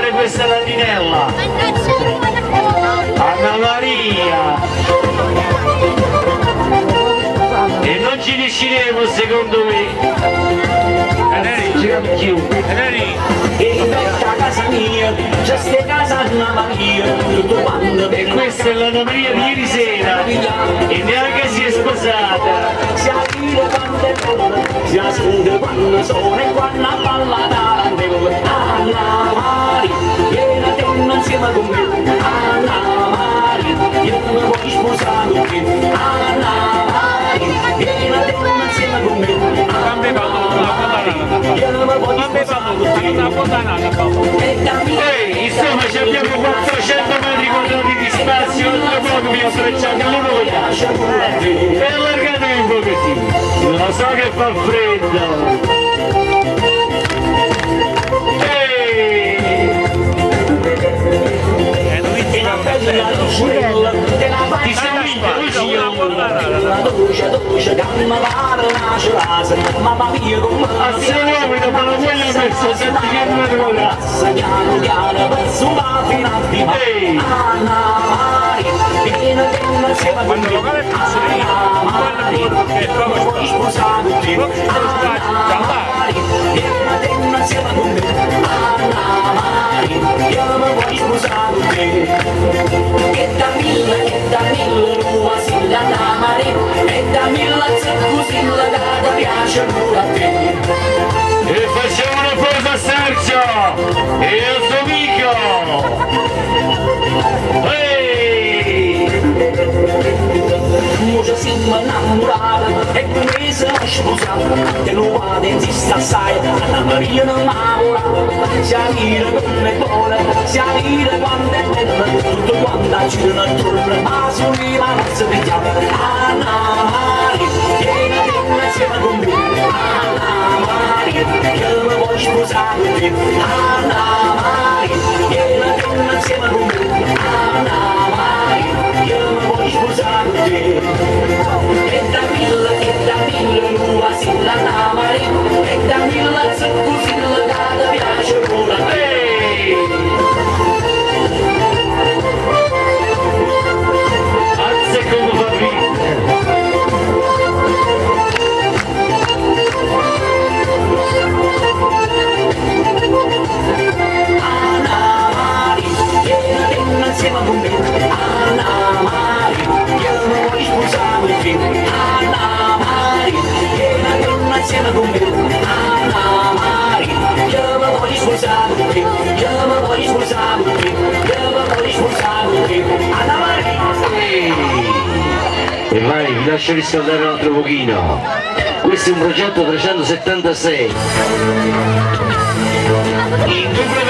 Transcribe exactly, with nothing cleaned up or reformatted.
dedicare questa landinella Anna Maria, e non ci riusciremo secondo me. E inventa casa mia, c'è ste casa Anna Maria, tutto quando e questa è l'Anna Maria di ieri sera e neanche si è sposata. si arriva quando è bella, si assunde quando sono e quando balla da Anna Maria, vieni a te insieme con me, Anna Maria, io mi voglio sposare con te, Anna Maria, vieni a te insieme con me, Anna Maria, io mi voglio sposare con te. Ehi, insomma ci abbiamo quattrocento metri quadrati di spazio, tra poco vi ho strecciato le voglie e allargatevi un pochettino, lo so che fa freddo. Ti sei la dolce dolce gamma vara nasce l'asa, mamma mia come a sei uomini dopo la voglia messo senti che non è passa piano piano verso la finale di Anna Maria, vieni che insieme con me, Anna Maria, mi vuoi sposare con te, Anna Maria, vieni che insieme con me, Anna Maria, io mi vuoi sposare con te. E da mille, e da mille, nuova silla da mare, e da mille zircusilla da piace pure a te. E facciamo una pausa a Sergio e il suo amico. Ehi! Mo ci siamo innamorati e come siamo sposati, che non va in zista assai, Anna Maria non m'amora, si arriva come vuole, si arriva quando è bella, tutto quando gira attorno, ma sull'ima non si vediamo, Anna Maria, vieni a te insieme con me, Anna Maria, io mi voglio sposare con te, Anna Maria, vieni a te insieme con me, Anna Maria, io mi voglio sposare con te. E da mille, e da mille, nuova silla Anna Maria, e da mille zircusilla da piace pure a te. Anzi come fa Anna Maria, vieni insieme con me, Anna Maria, io mi voglio sposare con te, Anna Maria, vieni insieme con me, Anna Maria, io mi voglio sposare con te, io mi voglio sposare con te, io mi voglio sposare con te, Anna Maria. E vai, vi lascio riscaldare un altro pochino. Questo è un progetto trecentosettantasei. In